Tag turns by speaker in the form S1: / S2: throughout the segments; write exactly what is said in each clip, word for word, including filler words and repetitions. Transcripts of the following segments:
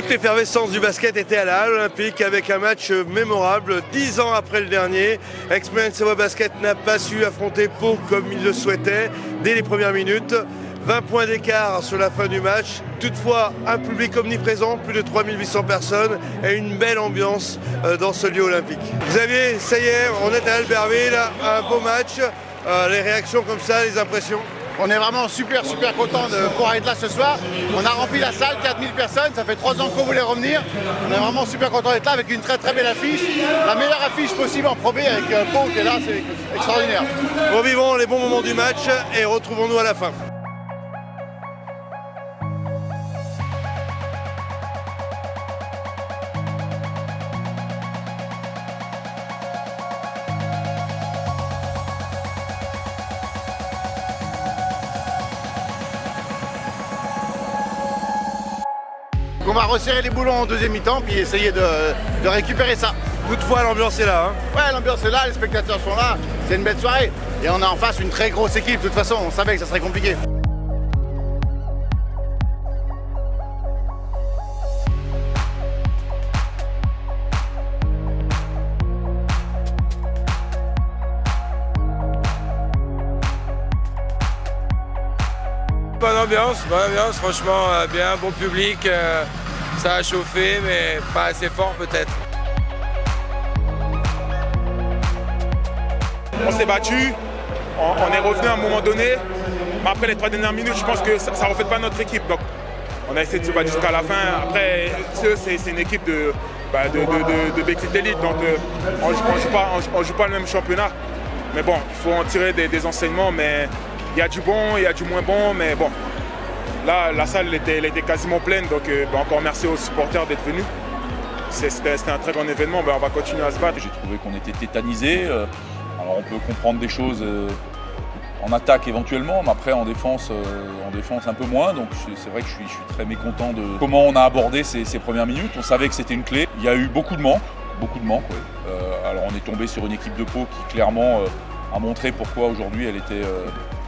S1: Toute l'effervescence du basket était à la Halle Olympique avec un match mémorable. Dix ans après le dernier, Experience Savoie Basket n'a pas su affronter Pau comme il le souhaitait dès les premières minutes. vingt points d'écart sur la fin du match. Toutefois, un public omniprésent, plus de trois mille huit cents personnes et une belle ambiance dans ce lieu olympique. Xavier, ça y est, on est à Albertville, un beau match. Euh, les réactions comme ça, les impressions?
S2: On est vraiment super super content de pouvoir être là ce soir. On a rempli la salle, quatre mille personnes, ça fait trois ans qu'on voulait revenir. On est vraiment super content d'être là avec une très très belle affiche. La meilleure affiche possible en Pro B avec euh, Pau qui est là, c'est extraordinaire.
S1: Revivons les bons moments du match et retrouvons-nous à la fin.
S2: On va resserrer les boulons en deuxième mi-temps puis essayer de, de récupérer ça.
S1: Toutefois, l'ambiance est là. Hein.
S2: Ouais, l'ambiance est là, les spectateurs sont là, c'est une belle soirée. Et on a en face une très grosse équipe, de toute façon, on savait que ça serait compliqué.
S3: Bonne ambiance, bonne ambiance, franchement euh, bien, bon public, euh, ça a chauffé mais pas assez fort peut-être.
S4: On s'est battu, on, on est revenu à un moment donné, mais après les trois dernières minutes, je pense que ça ne reflète pas notre équipe. Donc on a essayé de se battre jusqu'à la fin. Après, c'est une équipe de, bah, de, de, de, de Béclite Elite, donc euh, on ne joue, joue pas le même championnat. Mais bon, il faut en tirer des, des enseignements, mais il y a du bon, il y a du moins bon, mais bon, là, la salle était, elle était quasiment pleine, donc euh, bah, encore merci aux supporters d'être venus. C'était un très grand événement, bah, on va continuer à se battre.
S5: J'ai trouvé qu'on était tétanisés. Euh, alors on peut comprendre des choses euh, en attaque éventuellement, mais après en défense, euh, en défense un peu moins. Donc c'est vrai que je suis, je suis très mécontent de comment on a abordé ces, ces premières minutes. On savait que c'était une clé. Il y a eu beaucoup de manques, beaucoup de manques. Oui. Euh, alors on est tombé sur une équipe de Pau qui clairement euh, a montré pourquoi aujourd'hui elle était... Euh,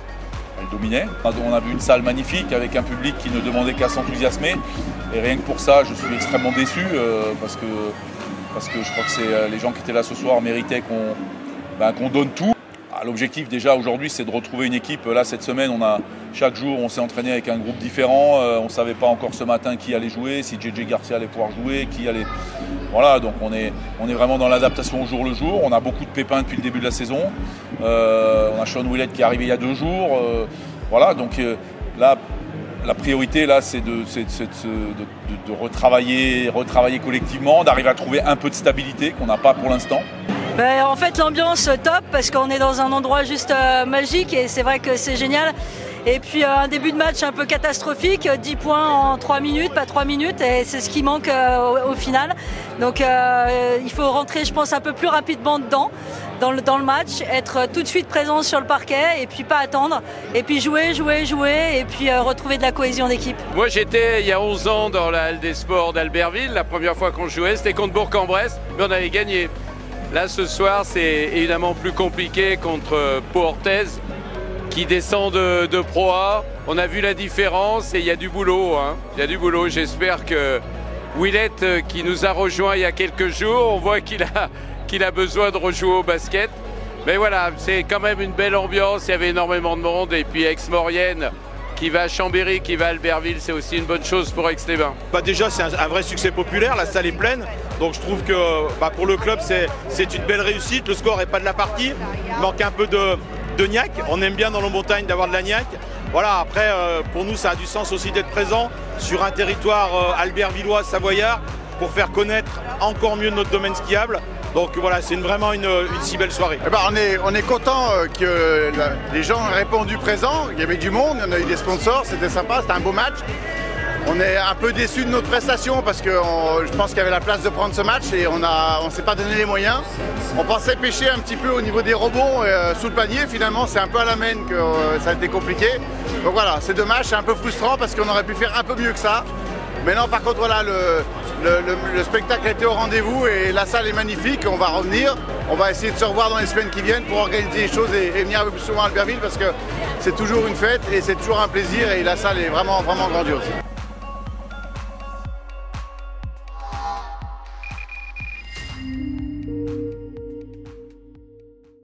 S5: Elle dominait. On a vu une salle magnifique avec un public qui ne demandait qu'à s'enthousiasmer. Et rien que pour ça, je suis extrêmement déçu euh, parce, que, parce que je crois que c'est les gens qui étaient là ce soir méritaient qu'on ben, qu'on donne tout. L'objectif déjà aujourd'hui, c'est de retrouver une équipe. Là, cette semaine, on a, chaque jour, on s'est entraîné avec un groupe différent. Euh, on ne savait pas encore ce matin qui allait jouer, si J J Garcia allait pouvoir jouer, qui allait... Voilà, donc on est, on est vraiment dans l'adaptation au jour le jour. On a beaucoup de pépins depuis le début de la saison. Euh, on a Sean Willett qui est arrivé il y a deux jours. Euh, voilà, donc euh, là, la priorité, là, c'est de, de, de, de retravailler, retravailler collectivement, d'arriver à trouver un peu de stabilité qu'on n'a pas pour l'instant.
S6: Ben, en fait, l'ambiance top parce qu'on est dans un endroit juste euh, magique et c'est vrai que c'est génial. Et puis euh, un début de match un peu catastrophique, dix points en trois minutes, pas trois minutes, et c'est ce qui manque euh, au, au final. Donc euh, il faut rentrer, je pense, un peu plus rapidement dedans, dans le, dans le match, être tout de suite présent sur le parquet et puis pas attendre. Et puis jouer, jouer, jouer et puis euh, retrouver de la cohésion d'équipe.
S7: Moi j'étais il y a onze ans dans la Halle des Sports d'Albertville. La première fois qu'on jouait, c'était contre Bourg-en-Bresse, mais on avait gagné. Là ce soir, c'est évidemment plus compliqué contre Pau-Orthez, qui descend de, de Pro A. On a vu la différence et il y a du boulot. Hein. Il y a du boulot. J'espère que Willett, qui nous a rejoint il y a quelques jours, on voit qu'il a, qu'il a besoin de rejouer au basket. Mais voilà, c'est quand même une belle ambiance. Il y avait énormément de monde. Et puis Aix-Maurienne, qui va à Chambéry, qui va à Albertville, c'est aussi une bonne chose pour Aix-les-Bains.
S8: Bah déjà, c'est un, un vrai succès populaire. La salle est pleine. Donc je trouve que bah, pour le club, c'est une belle réussite. Le score n'est pas de la partie. Il manque un peu de... de niaque. On aime bien dans nos montagnes d'avoir de la niaque. Voilà, après euh, pour nous ça a du sens aussi d'être présent sur un territoire euh, albertvillois, savoyard, pour faire connaître encore mieux notre domaine skiable. Donc voilà, c'est vraiment une, une si belle soirée.
S2: Eh ben, on est, on est content euh, que la, les gens aient répondu présent. Il y avait du monde, on a eu des sponsors, c'était sympa, c'était un beau match. On est un peu déçus de notre prestation parce que on, je pense qu'il y avait la place de prendre ce match et on a, on s'est pas donné les moyens. On pensait pêcher un petit peu au niveau des rebonds euh, sous le panier. Finalement, c'est un peu à la main que euh, ça a été compliqué. Donc voilà, c'est dommage, c'est un peu frustrant parce qu'on aurait pu faire un peu mieux que ça. Mais non, par contre, voilà, le, le, le, le spectacle a été au rendez-vous et la salle est magnifique. On va revenir. On va essayer de se revoir dans les semaines qui viennent pour organiser les choses et, et venir un peu plus souvent à Albertville parce que c'est toujours une fête et c'est toujours un plaisir et la salle est vraiment, vraiment grandiose.
S9: Salut.